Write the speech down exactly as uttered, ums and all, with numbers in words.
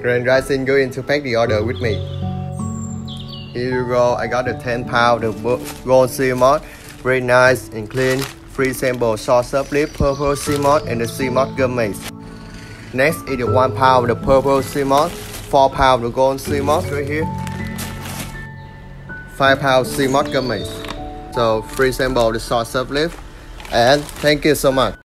Grand Rising going to pack the order with me. Here you go. I got the ten pound of gold sea moss, very nice and clean. Free sample short serve lip, purple sea moss, and the sea moss gummies. Next is the one pound of purple sea moss, four pound of gold sea moss right here, five pound sea moss gummies. So free sample the short serve lip, and thank you so much.